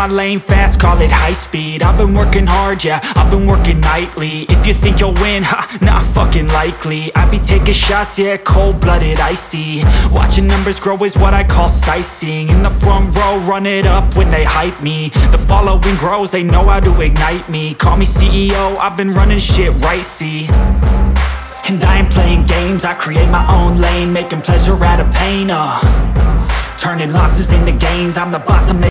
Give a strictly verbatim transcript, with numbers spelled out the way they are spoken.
lane fast, call it high speed. I've been working hard, yeah, I've been working nightly. If you think you'll win, ha, not fucking likely. I be taking shots, yeah, cold-blooded, icy. Watching numbers grow is what I call sightseeing. In the front row, run it up when they hype me. The following grows, they know how to ignite me. Call me C E O, I've been running shit right, see. And I ain't playing games, I create my own lane, making pleasure out of pain, uh Turning losses into gains, I'm the boss, I'm